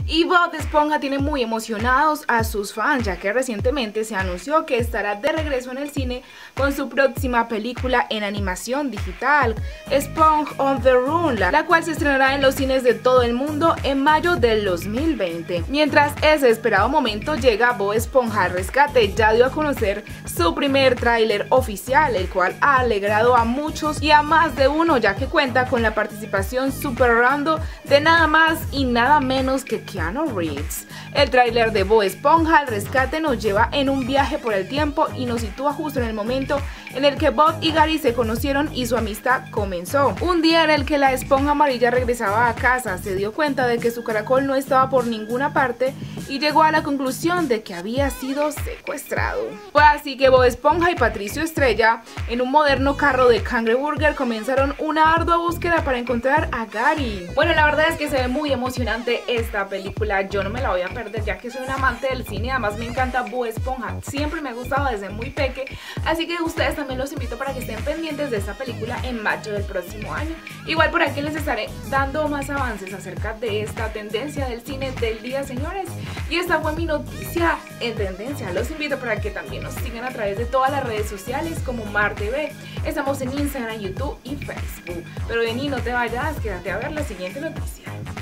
Y Bob Esponja tiene muy emocionados a sus fans, ya que recientemente se anunció que estará de regreso en el cine con su próxima película en animación digital, Sponge on the Run, la cual se estrenará en los cines de todo el mundo en mayo del 2020. Mientras ese esperado momento llega, Bob Esponja al Rescate ya dio a conocer su primer tráiler oficial, el cual ha alegrado a muchos y a más de uno, ya que cuenta con la participación super random de nada más y nada menos que Keanu Reeves. El tráiler de Bob Esponja al Rescate nos lleva en un viaje por el tiempo y nos sitúa justo en el momento en el que Bob y Gary se conocieron y su amistad comenzó. Un día en el que la esponja amarilla regresaba a casa, se dio cuenta de que su caracol no estaba por ninguna parte y llegó a la conclusión de que había sido secuestrado. Fue así que Bob Esponja y Patricio Estrella, en un moderno carro de Cangreburger, comenzaron una ardua búsqueda para encontrar a Gary. Bueno, la verdad es que se ve muy emocionante esta película, yo no me la voy a perder ya que soy un amante del cine, además me encanta Bob Esponja, siempre me ha gustado desde muy peque, así que ustedes también los invito para que estén pendientes de esta película en mayo del próximo año. Igual por aquí les estaré dando más avances acerca de esta tendencia del cine del día, señores. Y esta fue mi noticia en tendencia. Los invito para que también nos sigan a través de todas las redes sociales como MarTV. Estamos en Instagram, YouTube y Facebook. Pero vení, no te vayas, quédate a ver la siguiente noticia.